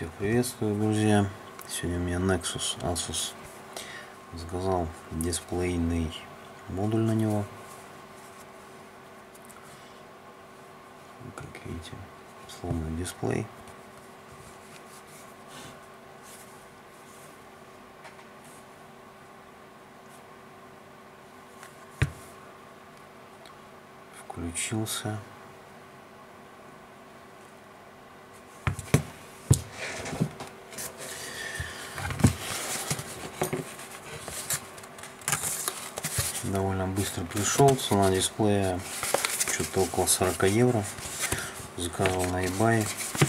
Всех приветствую, друзья. Сегодня у меня Nexus Asus. Заказал дисплейный модуль на него. Как видите, сломанный дисплей. Включился. Довольно быстро пришел. Цена дисплея что-то около 40 евро. Заказывал на eBay.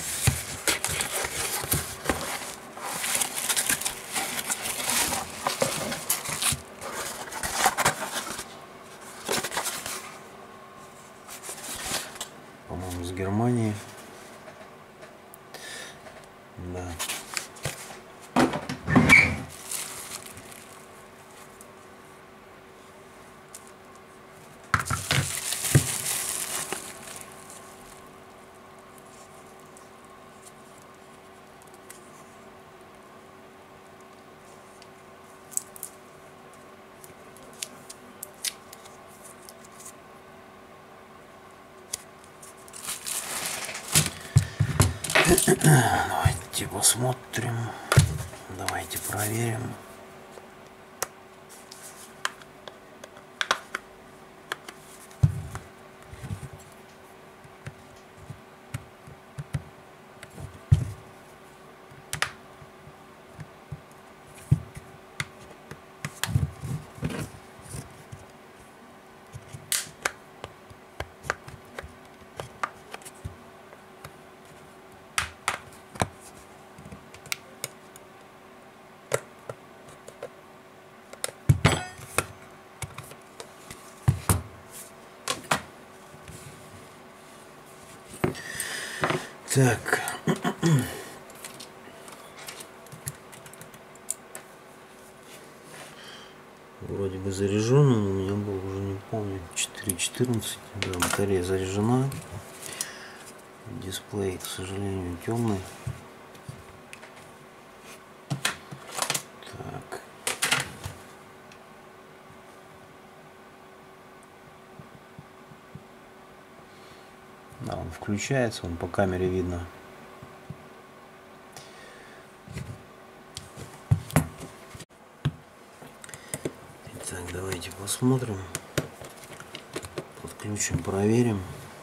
По-моему, с Германии. Да. Давайте посмотрим. Давайте проверим. Так. Вроде бы заряжен, но у меня был уже, не помню, 4.14. Да, батарея заряжена. Дисплей, к сожалению, темный. Так. Да, он включается, он по камере видно. Итак, давайте посмотрим. Подключим, проверим.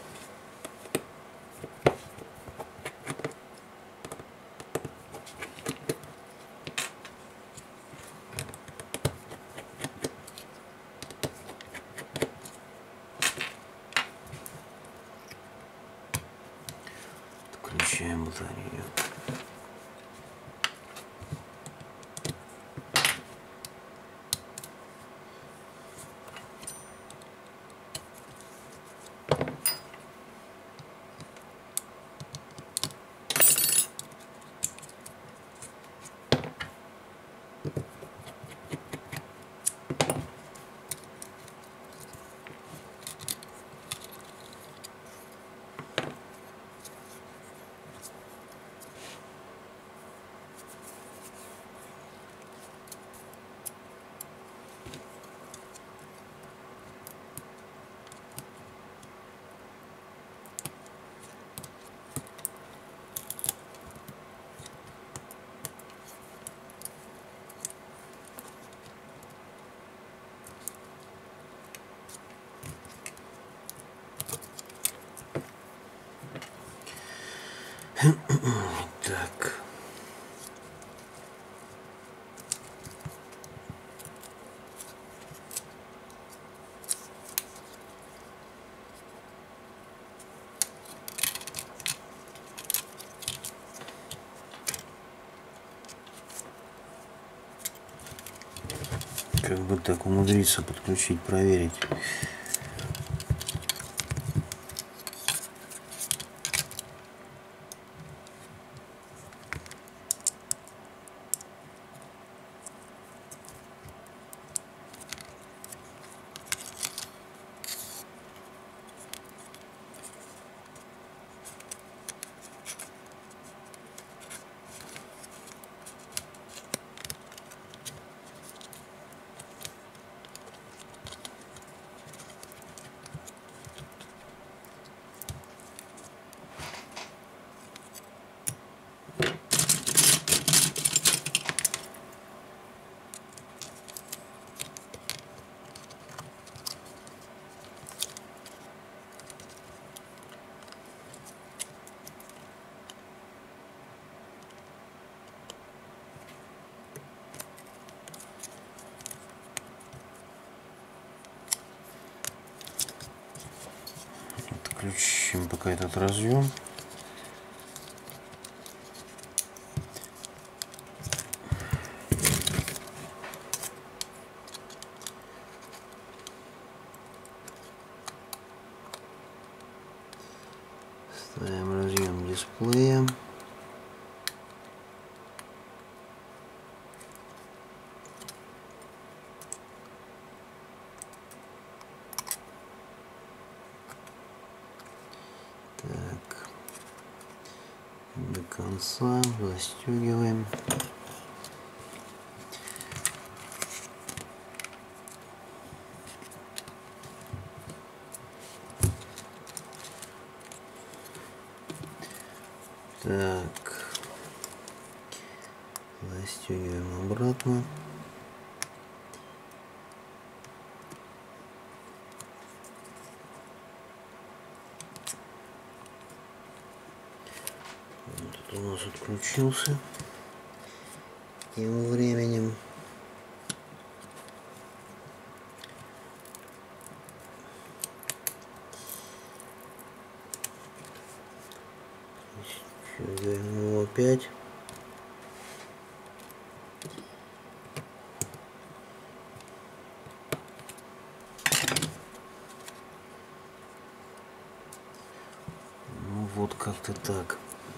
Включаем батарею. Так. Как бы так умудриться подключить, проверить. Выкручиваем пока этот разъем. Ставим разъем дисплея. Так, до конца застегиваем. Так, застегиваем обратно. Вот это у нас отключился тем временем. Застегиваем его опять. Ну вот как-то так.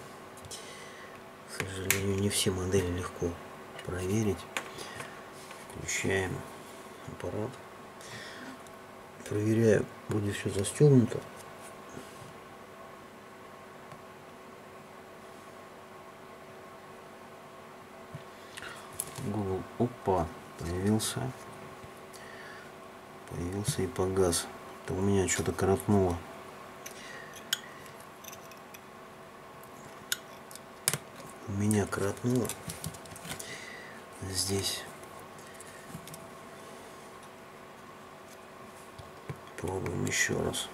К сожалению, не все модели легко проверить. Включаем аппарат. Проверяю, будет все застегнуто. Google, опа, появился и погас. Это у меня что-то коротнуло. Меня коротнуло здесь. Пробуем еще раз.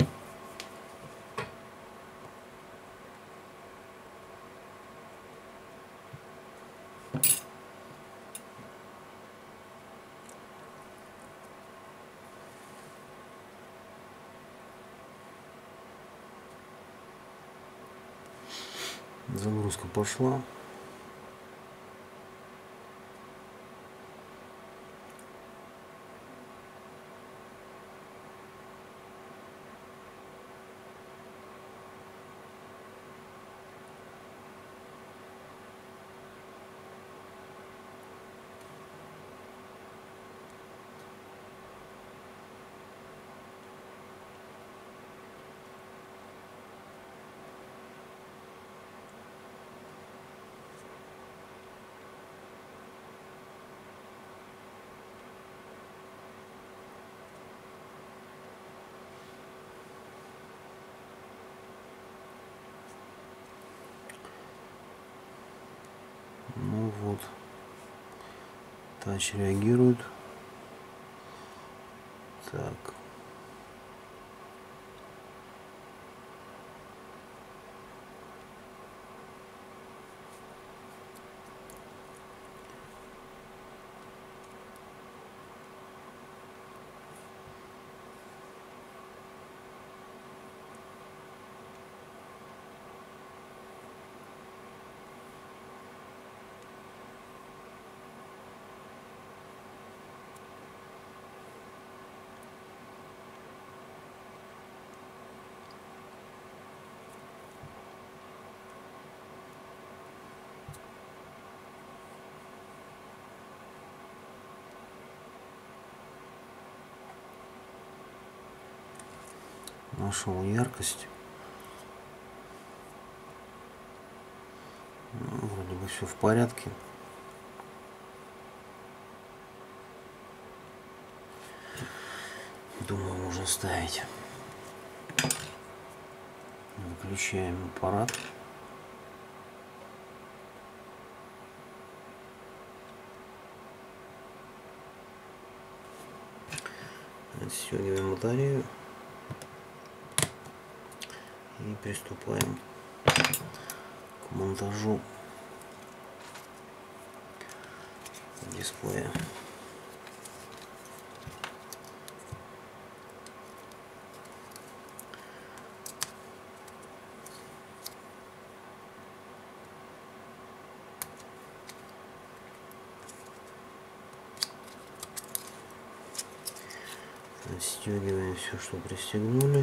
Загрузка пошла. Ну вот, тач реагирует. Так. Нашел яркость. Ну, вроде бы все в порядке. Думаю, можно ставить. Выключаем аппарат. Отстегиваем батарею и приступаем к монтажу дисплея. Отстегиваем все, что пристегнули.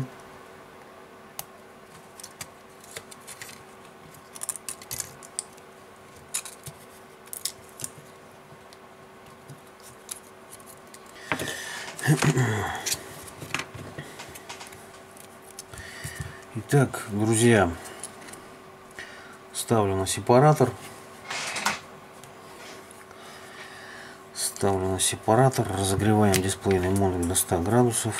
Итак, друзья, ставлю на сепаратор. Разогреваем дисплейный модуль до 100 градусов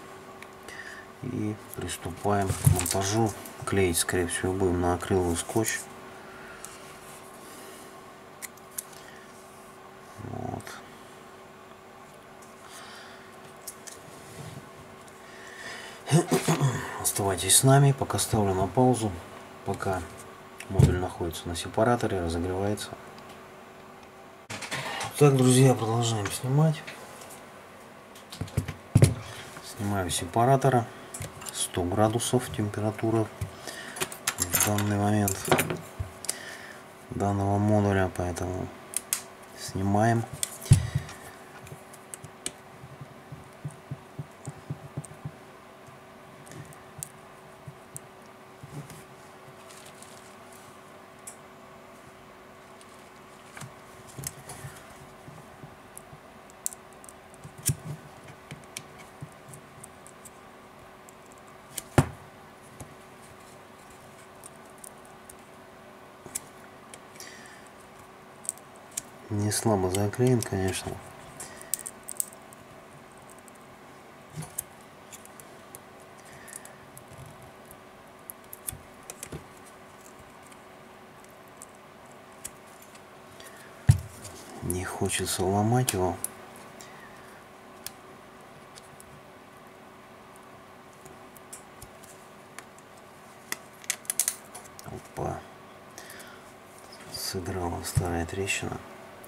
и приступаем к монтажу. Клеить, скорее всего, будем на акриловый скотч. Вот. Оставайтесь с нами, пока ставлю на паузу, пока модуль находится на сепараторе, разогревается. Так, друзья, продолжаем снимать. Снимаю сепаратора. 100 градусов температура в данный момент данного модуля, поэтому снимаем. Не слабо заклеен, конечно. Не хочется ломать его. Опа. Сыграла старая трещина.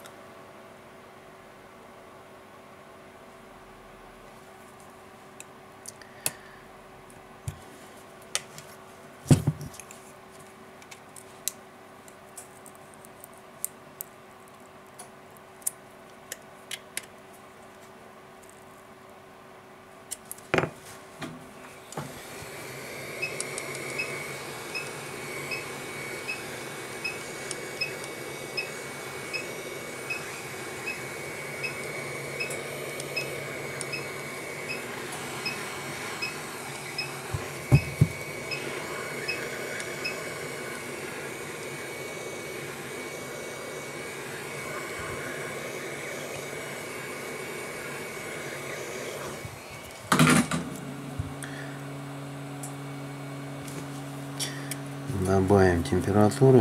Добавим температуры.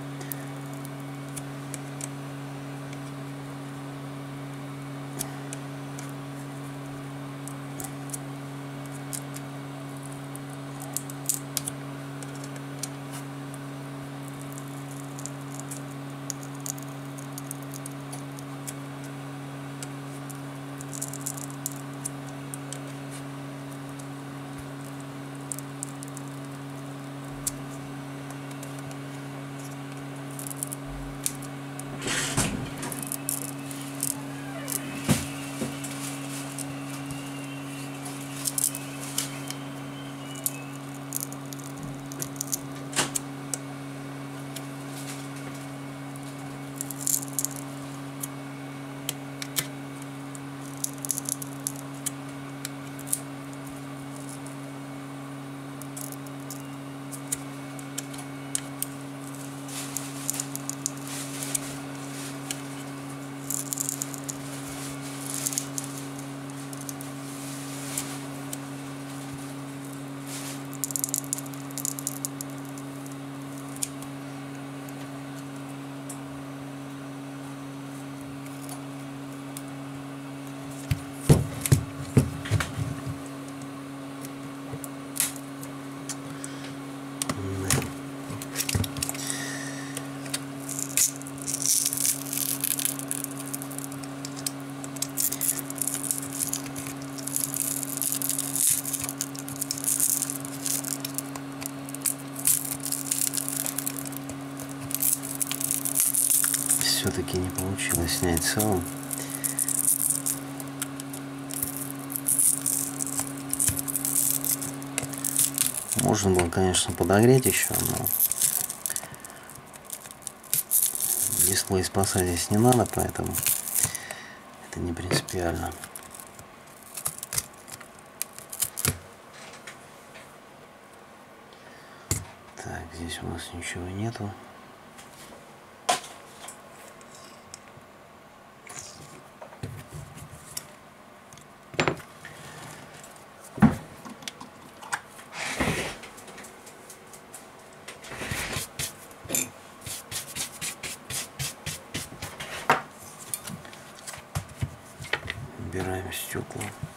Все-таки не получилось снять целым. Можно было, конечно, подогреть еще, но дисплей спасать здесь не надо, поэтому это не принципиально. Так, здесь у нас ничего нету. Убираем стекла.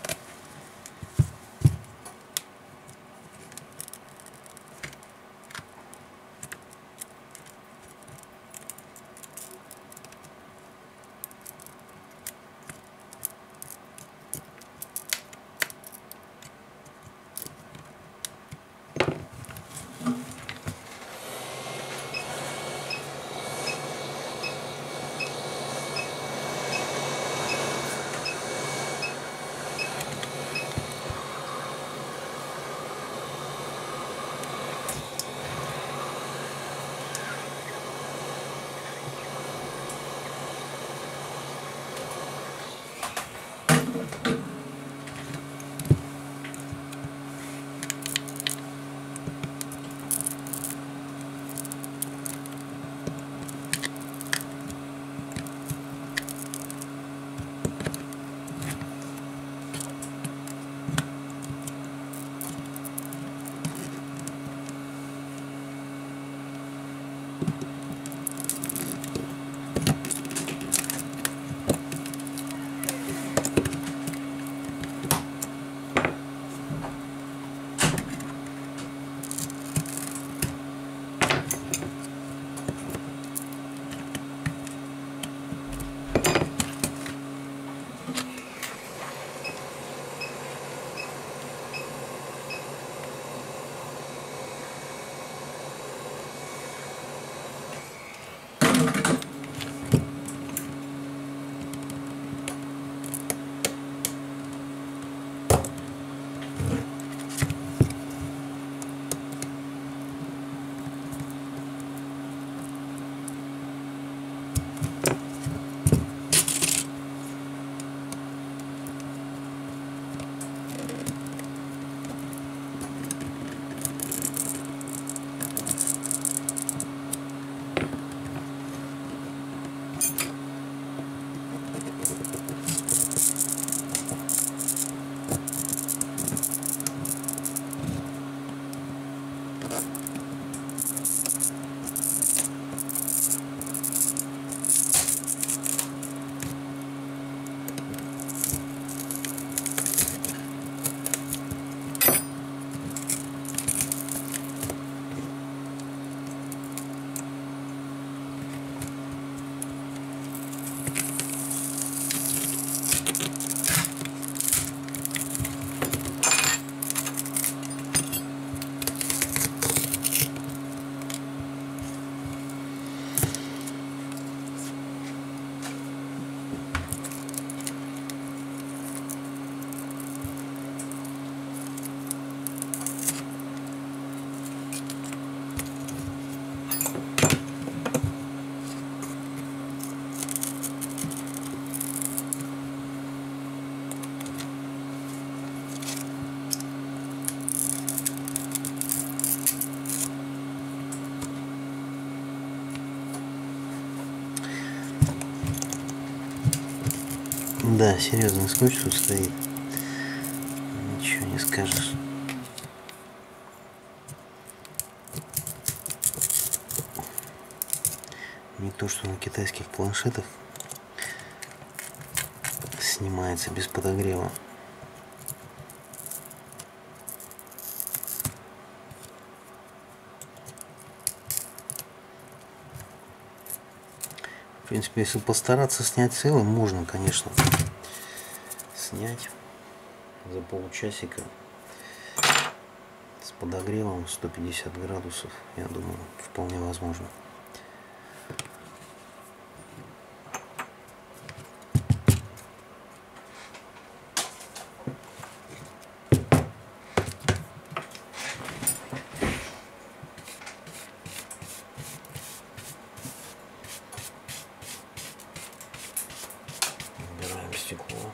Да, серьезный скотч тут стоит. Ничего не скажешь. Не то, что на китайских планшетах снимается без подогрева. В принципе, если постараться снять целым, можно, конечно, снять за полчасика с подогревом 150 градусов. Я думаю, вполне возможно. стекло.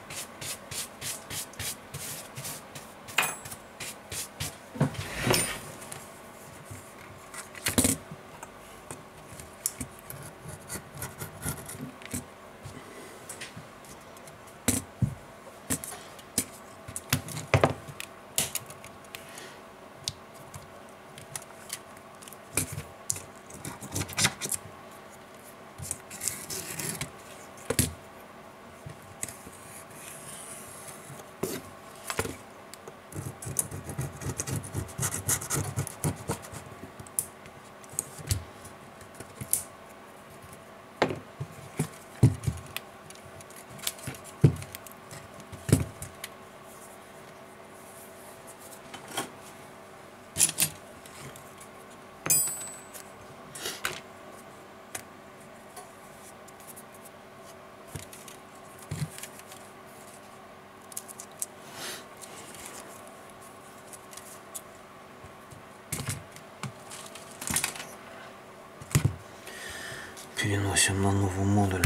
Переносим на новый модуль.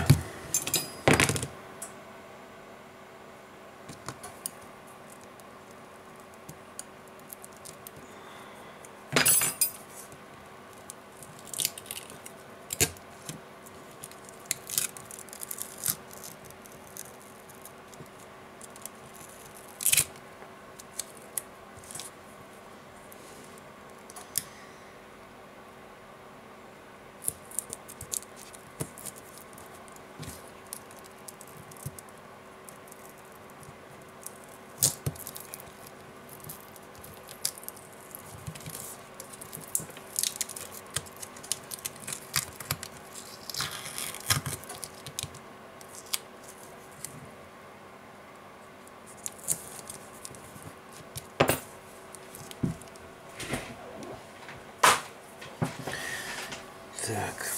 Так.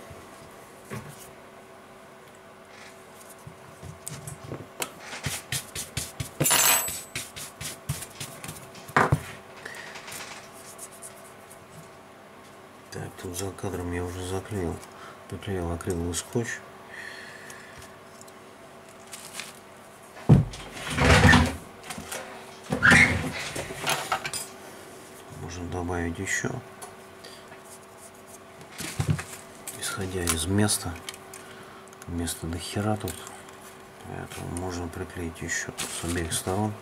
Так, тут за кадром я уже приклеил акриловый скотч. Можно добавить еще. Исходя из места до хера тут, поэтому можно приклеить еще с обеих сторон.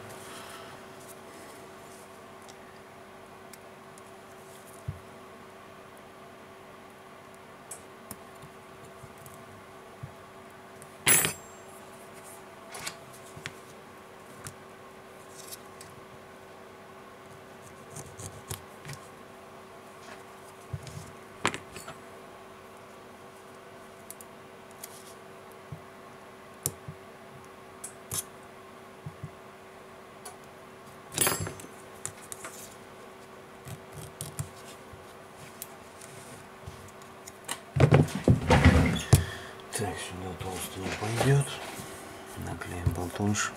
Так, сюда толсто не пойдет. Наклеим потоньше.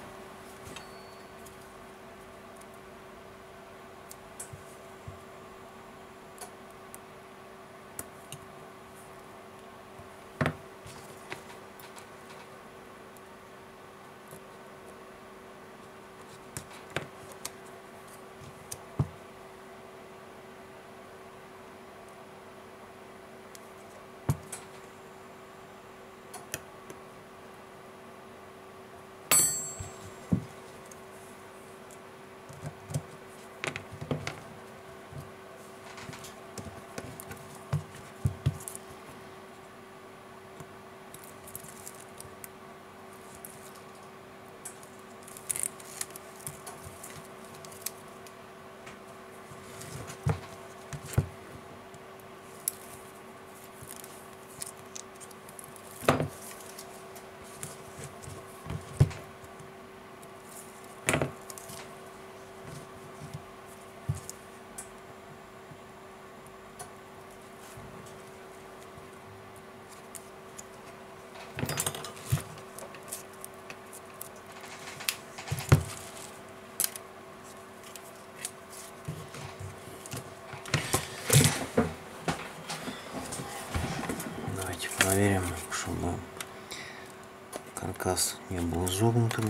Проверим, чтобы каркас не был изогнутым.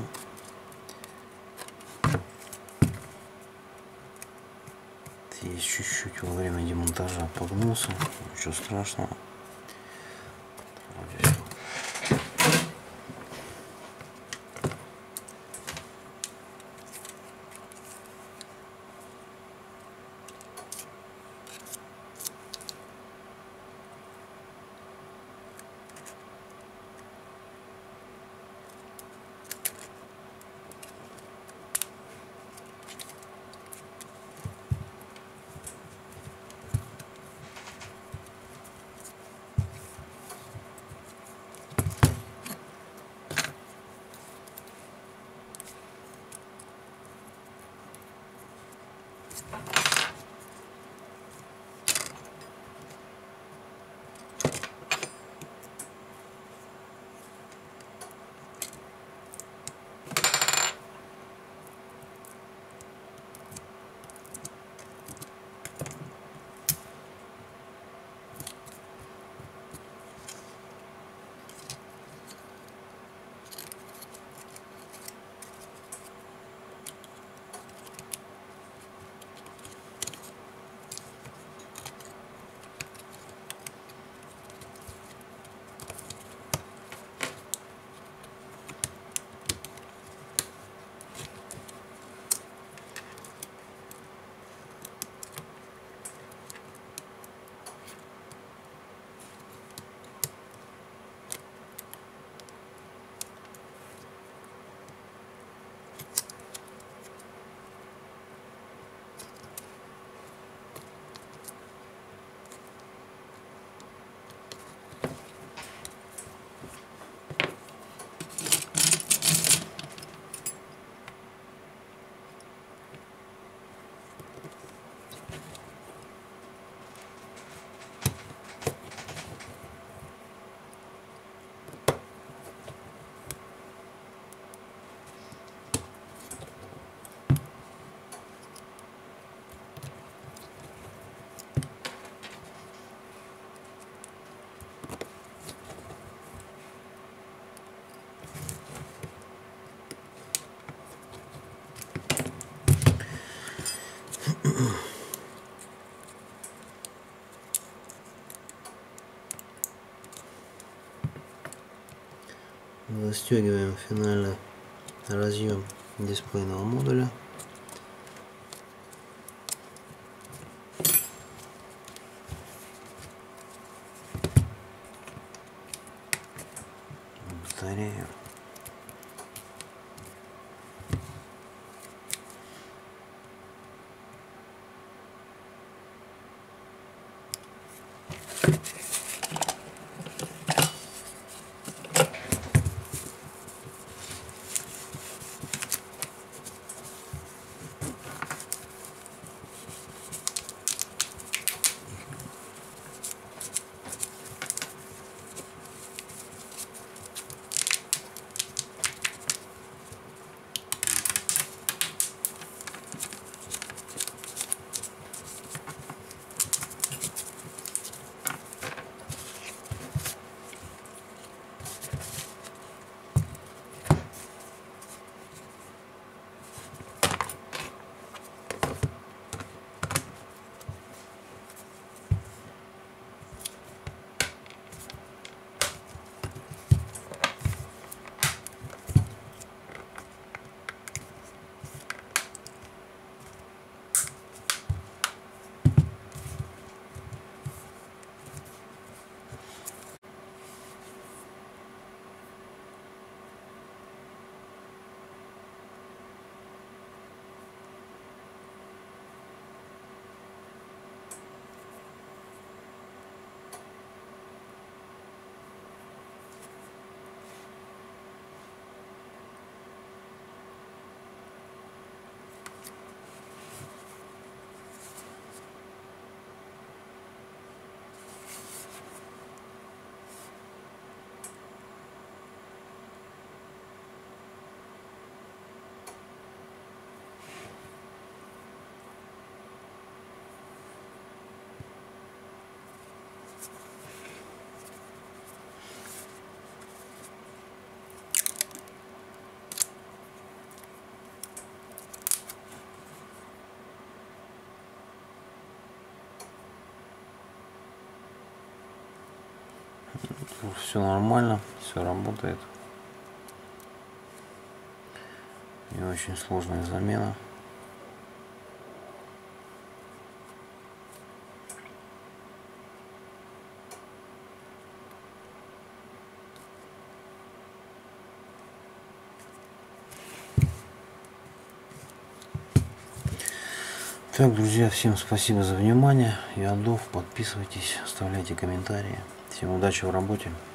Здесь чуть-чуть во время демонтажа погнулся, ничего страшного. Вот здесь. Застегиваем финальный разъем дисплейного модуля. Батарею. Все нормально, все работает. Не очень сложная замена. Так, друзья, всем спасибо за внимание. Я Адов. Подписывайтесь, оставляйте комментарии. Всем удачи в работе.